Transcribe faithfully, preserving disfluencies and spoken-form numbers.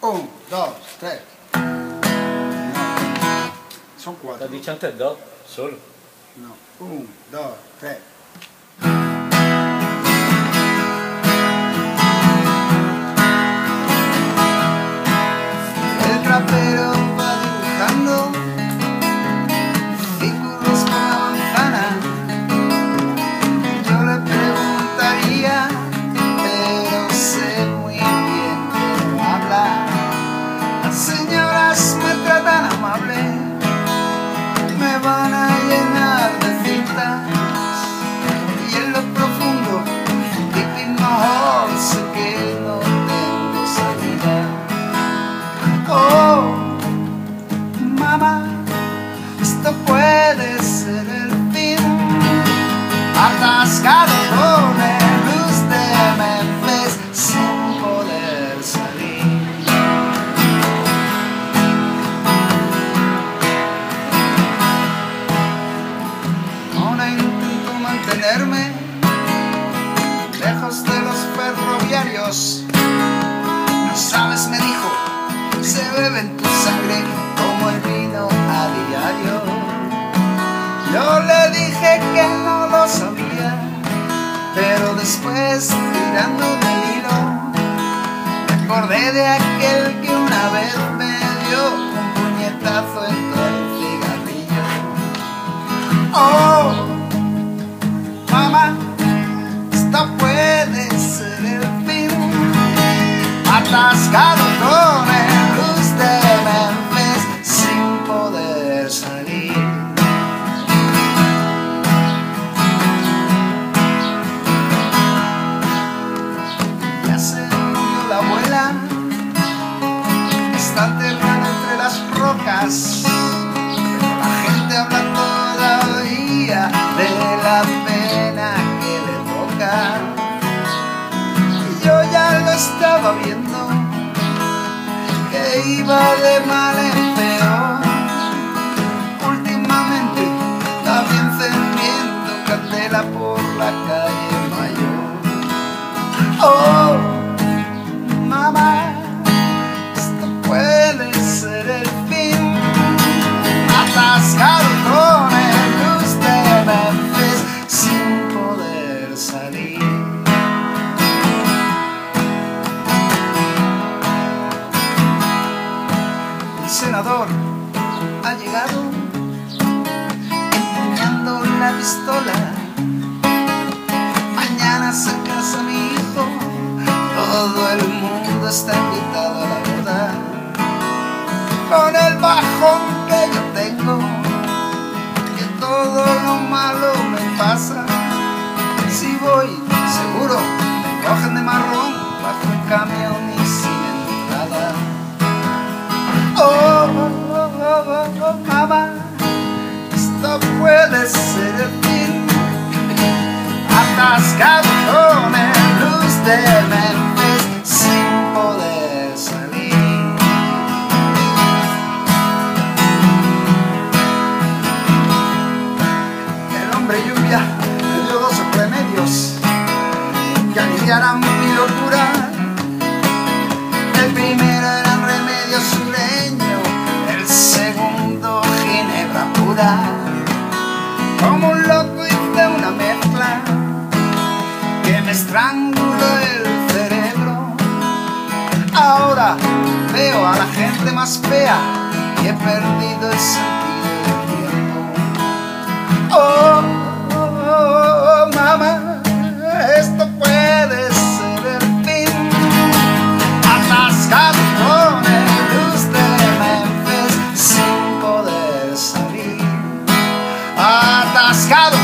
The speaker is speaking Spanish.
Un, dos, tres. No. Son cuatro. Te has dicho antes dos, solo. No. Un, dos, tres. El trapero va dibujando círculos con la manzana. Yo le preguntaría, pero sé muy bien que no habla. Las señoras me tratan amable, me van a llenar de cintas, y en lo profundo, deep in my heart, sé que no tengo salida. Oh, mamá, esto puede ser el fin. Atascado con el blues de Memphis sin poder salir. Ahora intento mantenerme lejos de los ferroviarios. No sabes, me dijo, se bebe en tu sangre como el vino a diario. Yo le dije que no lo sabía, pero después, tirando del hilo, me acordé de aquel que una vez me dio un puñetazo en todo el cigarrillo. Oh, mamá, esto puede ser el fin. Atascado con el blues de Memphis sin poder salir. Ya se murió la abuela, está enterrada entre las rocas. La gente habla todavía de la pena que le toca. Y yo ya lo estaba viendo, que iba de mal en peor. Últimamente está bien encendiendo candela por la calle Mayor. Oh, mamá, esto puede ser el fin. Atascado con el blues de Memphis sin poder salir. El senador ha llegado empuñando la pistola. Mañana se casa mi hijo, todo el mundo está invitado a la boda. Con el bajón que yo tengo, que todo lo malo me pasa. Si voy, seguro me cogen de marrón bajo un camión y sin entrada. Oh, oh, oh, oh, oh, mamá, esto puede ser el fin. Atascado con el blues de Memphis sin poder salir. El hombre lluvia me dio dos remedios que aliviaran mi locura. El primero era un remedio sureño, el segundo ginebra pura. Como un loco hice una mezcla que me estranguló el cerebro. Ahora veo a la gente más fea y he perdido el sentido del tiempo. Oh, oh, oh, oh, mamá, esto puede ser el fin. Atascado con el blues de Memphis sin poder salir. Atascado